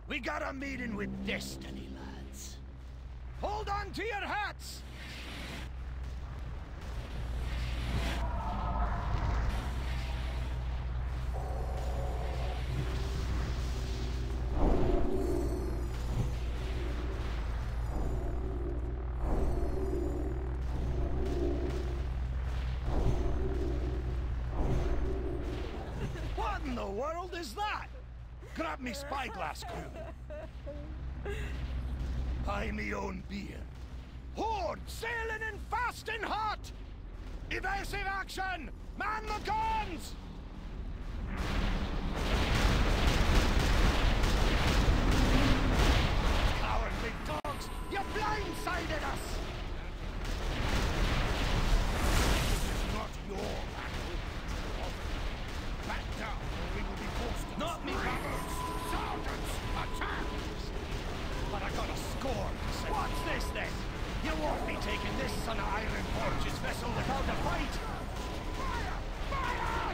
We got a meeting with destiny, lads. Hold on to your hats! What in the world is that? Grab me spyglass, crew. Buy me own beer. Horde sailing in fast and hot! Evasive action! Man the guns! Cowardly dogs! You blindsided us! This is not your battle. Back down, or we will be forced to... Not me, Battles! Sergeants, attack! But I got a score to say. What's this, then? You won't be taking this son of Iron Forge's vessel without a fight! Fire! Fire!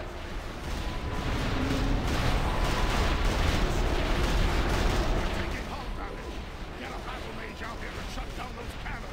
We're taking hold of it. Get a battle mage out here and shut down those cannons!